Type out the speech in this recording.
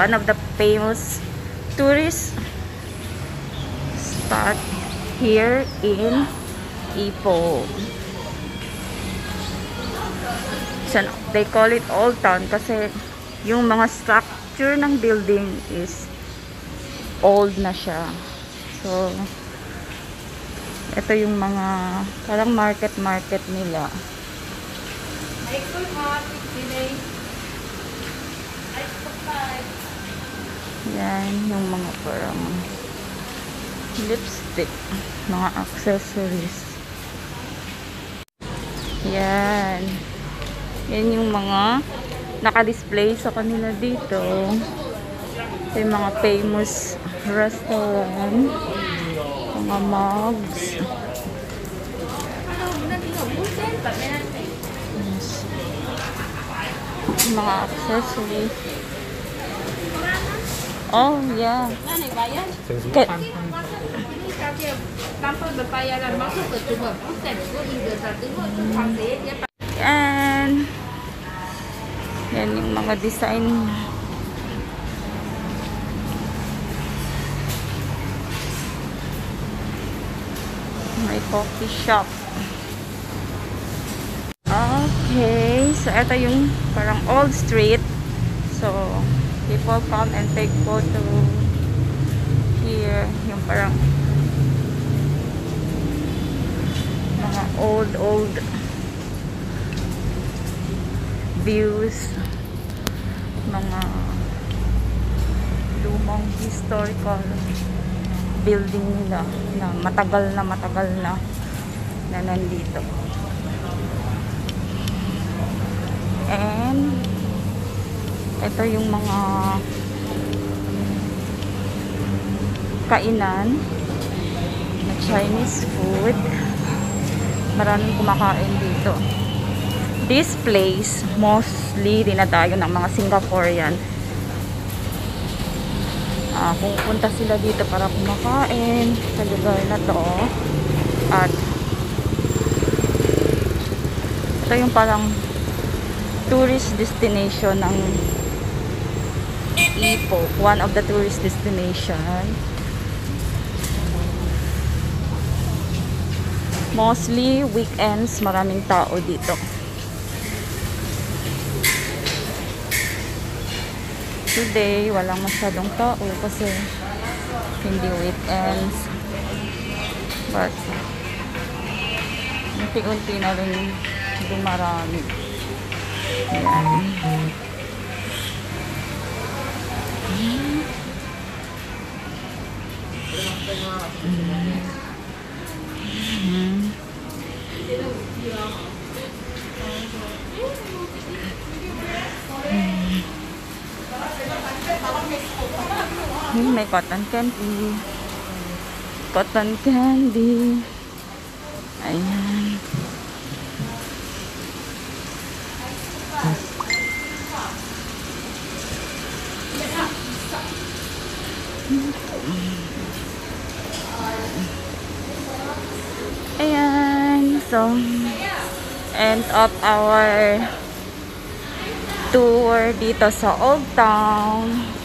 one of the famous tourist spot here in Ipoh. So, they call it Old Town kasi yung mga structure ng building is old na siya. So, ito yung mga parang market nila. Yan, yung mga parang lipstick, mga accessories. Yan. Yan yung mga naka-display sa kanila dito. Ito yung mga famous restaurant. Mga mugs. Mga accessories. Oh, yeah. And yan yung mga design. May coffee shop. Okay, so ito yung parang old street. So people come and take photo here. Yung parang mga old views, mga lumang historical building nila na matagal na nandito. And ito yung mga kainan na Chinese food. Maraming kumakain dito. This place mostly dinadayo ng mga Singaporean. Pupunta sila dito para kumakain sa lugar na to. At ito yung parang tourist destination ng Ipoh, one of the tourist destination. Mostly weekends, maraming tao dito. Today, walang masyadong tao kasi hindi weekends. But unti-unti na rin dumarami. Ayan. May cotton candy. Cotton candy. Ayan. Ayan. So, end of our tour dito sa Old Town.